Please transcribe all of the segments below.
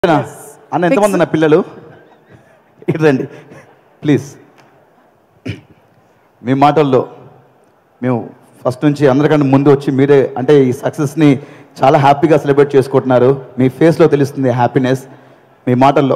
అన్న ఎంతమంది నా పిల్లలు ఇటు రండి ప్లీజ్. మీ మాటల్లో మేము ఫస్ట్ నుంచి అందరికంటే ముందు వచ్చి మీరే అంటే ఈ సక్సెస్ని చాలా హ్యాపీగా సెలబ్రేట్ చేసుకుంటున్నారు. మీ ఫేస్లో తెలుస్తుంది హ్యాపీనెస్ మీ మాటల్లో.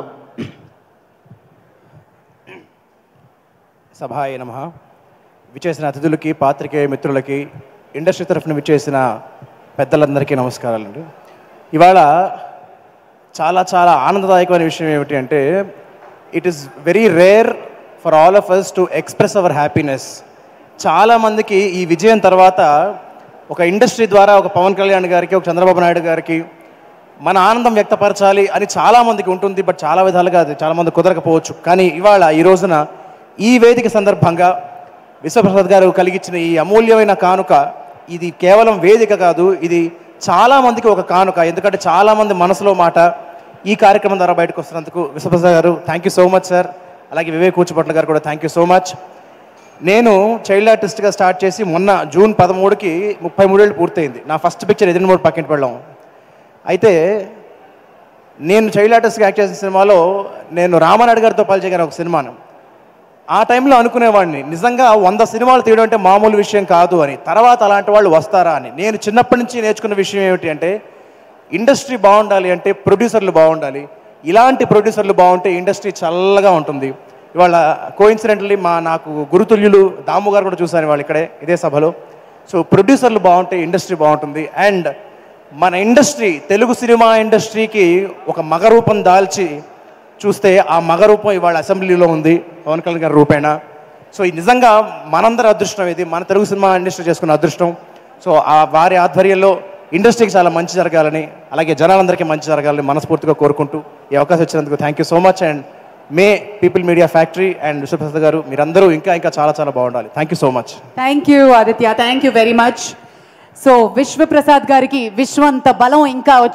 సభాయ నమః. విచ్చేసిన అతిథులకి, పాత్రికేయ మిత్రులకి, ఇండస్ట్రీ తరఫున విచ్చేసిన పెద్దలందరికీ నమస్కారాలండి. ఇవాళ చాలా చాలా ఆనందదాయకమైన విషయం ఏమిటి అంటే it is very rare for all of us to express our happiness. చాలామందికి ఈ విజయం తర్వాత ఒక ఇండస్ట్రీ ద్వారా ఒక పవన్ కళ్యాణ్ గారికి, ఒక చంద్రబాబు నాయుడు గారికి మన ఆనందం వ్యక్తపరచాలి అని చాలామందికి ఉంటుంది. బట్ చాలా విధాలుగా అది చాలామంది కుదరకపోవచ్చు. కానీ ఇవాళ ఈ రోజున ఈ వేదిక సందర్భంగా విశ్వప్రసాద్ గారు కలిగించిన ఈ అమూల్యమైన కానుక, ఇది కేవలం వేదిక కాదు, ఇది చాలామందికి ఒక కానుక. ఎందుకంటే చాలామంది మనసులో మాట ఈ కార్యక్రమం ద్వారా బయటకు వస్తున్నందుకు Vishwaprasad garu thank you so much sir. అలాగే వివేక్ కూచిపట్ల గారు కూడా థ్యాంక్ యూ సో మచ్. నేను చైల్డ్ ఆర్టిస్ట్గా స్టార్ట్ చేసి మొన్న జూన్ 13కి 33 ఏళ్ళు పూర్తయింది. నా ఫస్ట్ పిక్చర్ ఎదిరిమూడు పక్కింటి వెళ్ళాం. అయితే నేను చైల్డ్ ఆర్టిస్ట్గా యాక్ట్ చేసిన సినిమాలో నేను రామానాయుడు గారితో పనిచేయగాను ఒక సినిమాను. ఆ టైంలో అనుకునేవాడిని నిజంగా 100 సినిమాలు తీయడం అంటే మామూలు విషయం కాదు అని. తర్వాత అలాంటి వాళ్ళు వస్తారా అని. నేను చిన్నప్పటి నుంచి నేర్చుకున్న విషయం ఏమిటి అంటే ఇండస్ట్రీ బాగుండాలి అంటే ప్రొడ్యూసర్లు బాగుండాలి. ఇలాంటి ప్రొడ్యూసర్లు బాగుంటే ఇండస్ట్రీ చల్లగా ఉంటుంది. ఇవాళ కోఇన్సిడెంట్లీ నాకు గురుతుల్యులు దాము గారు కూడా చూశాను వాళ్ళు ఇక్కడే ఇదే సభలో. సో ప్రొడ్యూసర్లు బాగుంటే ఇండస్ట్రీ బాగుంటుంది. అండ్ మన ఇండస్ట్రీ తెలుగు సినిమా ఇండస్ట్రీకి ఒక మగరూపం దాల్చి చూస్తే ఆ మగరూపం ఇవాళ అసెంబ్లీలో ఉంది పవన్ కళ్యాణ్ గారి రూపేణ. సో ఇది నిజంగా మనందరి అదృష్టం, ఇది మన తెలుగు సినిమా ఇండస్ట్రీ చేసుకున్న అదృష్టం. సో ఆ వారి ఆధ్వర్యంలో ఇండస్ట్రీకి చాలా మంచి జరగాలని, అలాగే జనాలందరికీ మంచి జరగాలని మనస్ఫూర్తిగా కోరుకుంటూ ఈ అవకాశం ఇచ్చినందుకు thank you so much. And may people media factory and Vishwaprasad garu మీరందరూ ఇంకా చాలా చాలా బాగుండాలి. Thank you so much. Thank you Aditya, thank you very much. So Vishwaprasad గారికి విశ్వంత బలం ఇంకా